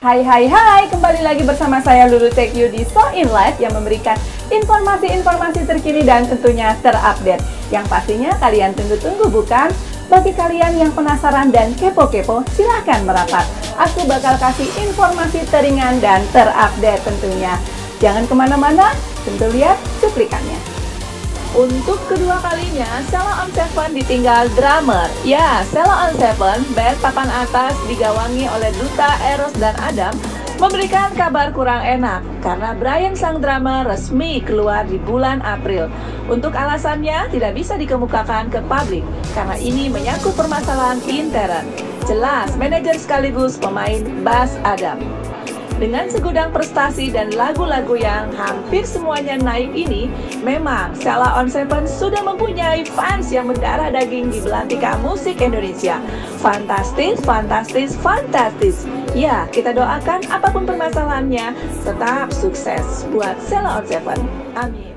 Hai, kembali lagi bersama saya Lulu Tech You di So In Life yang memberikan informasi-informasi terkini dan tentunya terupdate. Yang pastinya kalian tunggu-tunggu bukan? Bagi kalian yang penasaran dan kepo-kepo, silahkan merapat. Aku bakal kasih informasi teringan dan terupdate tentunya. Jangan kemana-mana, tentu lihat cuplikannya. Untuk kedua kalinya, Sheila on 7 ditinggal drummer. Ya, Sheila on 7, band papan atas digawangi oleh Duta, Eros, dan Adam, memberikan kabar kurang enak karena Brian sang drummer resmi keluar di bulan April. Untuk alasannya tidak bisa dikemukakan ke publik karena ini menyangkut permasalahan intern. Jelas, manajer sekaligus pemain bass Adam. Dengan segudang prestasi dan lagu-lagu yang hampir semuanya naik ini, memang Sheila on 7 sudah mempunyai fans yang mendarah daging di belantika musik Indonesia. Fantastis, fantastis, fantastis. Ya, kita doakan apapun permasalahannya, tetap sukses buat Sheila on 7. Amin.